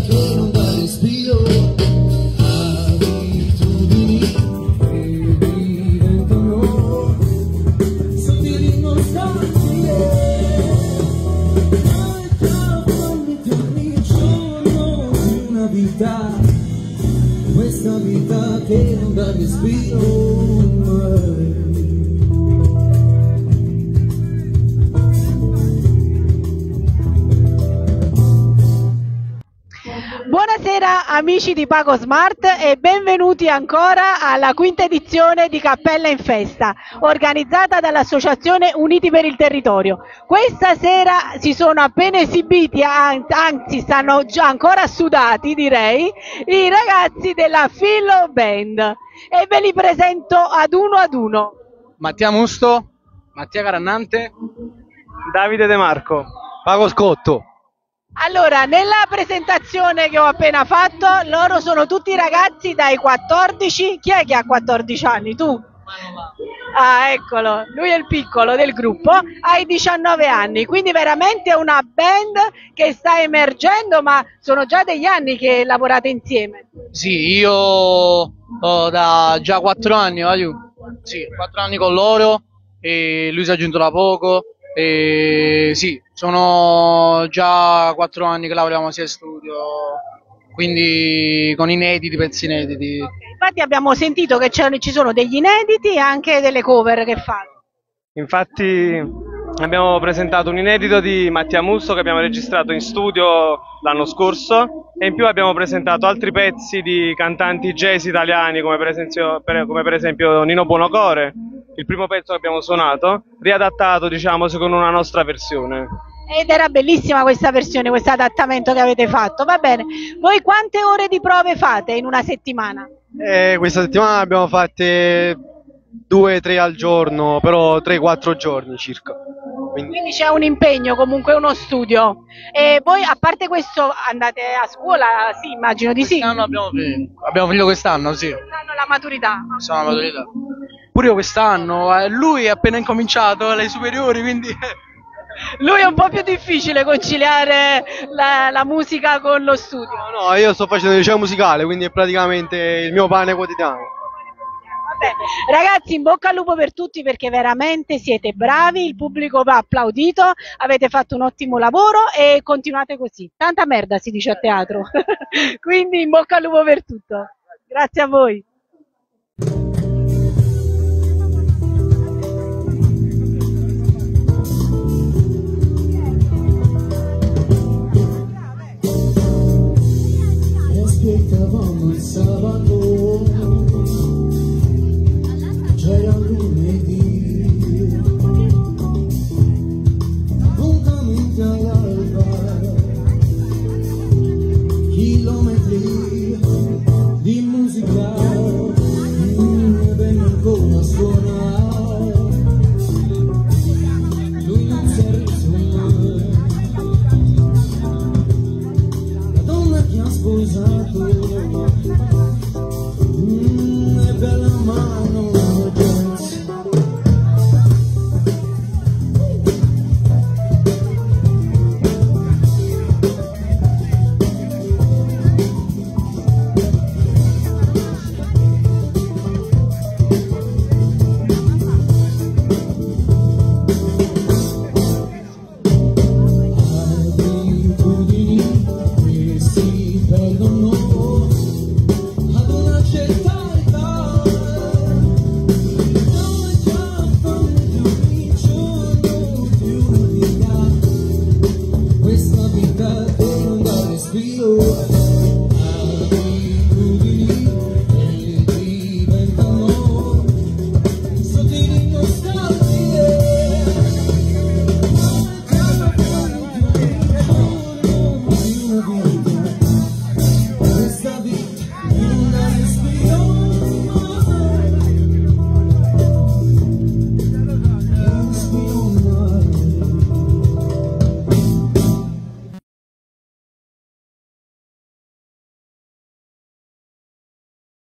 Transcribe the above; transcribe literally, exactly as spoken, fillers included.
che non dà respiro, abitudini che diventano sottili nostalgie. Manca quando torni il giorno di una vita, questa vita che non dà respiro mai. Buonasera amici di Pago Smart e benvenuti ancora alla quinta edizione di Cappella in Festa, organizzata dall'Associazione Uniti per il Territorio. Questa sera si sono appena esibiti, anzi stanno già ancora sudati direi, i ragazzi della Philo Band e ve li presento ad uno ad uno. Mattia Musto, Mattia Carannante, Davide De Marco, Pago Scotto. Allora, nella presentazione che ho appena fatto, loro sono tutti ragazzi dai quattordici, chi è che ha quattordici anni? Tu? Ah, eccolo, lui è il piccolo del gruppo, hai diciannove anni, quindi veramente è una band che sta emergendo, ma sono già degli anni che lavorate insieme. Sì, io ho da già quattro anni, voglio. Sì, quattro anni con loro e lui si è aggiunto da poco. E sì, sono già quattro anni che lavoriamo sia in studio, quindi con inediti, pezzi inediti. Okay, infatti abbiamo sentito che ci sono degli inediti e anche delle cover che fate. Infatti abbiamo presentato un inedito di Mattia Musso che abbiamo registrato in studio l'anno scorso e in più abbiamo presentato altri pezzi di cantanti jazz italiani come per esempio, per, come per esempio Nino Buonocore, il primo pezzo che abbiamo suonato, riadattato diciamo secondo una nostra versione. Ed era bellissima questa versione, questo adattamento che avete fatto, va bene. Voi quante ore di prove fate in una settimana? Eh, questa settimana abbiamo fatte due tre al giorno, però tre quattro giorni circa. Quindi, Quindi c'è un impegno, comunque uno studio. E voi a parte questo andate a scuola? Sì, immagino di sì. Quest'anno abbiamo finito, abbiamo finito quest'anno, sì. Quest'anno la maturità. Siamo alla maturità. Pure io quest'anno, eh, lui è appena incominciato alle superiori, quindi... Lui è un po' più difficile conciliare la, la musica con lo studio. no, no, io sto facendo il liceo musicale, quindi è praticamente il mio pane quotidiano. Vabbè, ragazzi, in bocca al lupo per tutti perché veramente siete bravi, il pubblico va applaudito, avete fatto un ottimo lavoro e continuate così. Tanta merda si dice a teatro, quindi in bocca al lupo per tutto. Grazie a voi.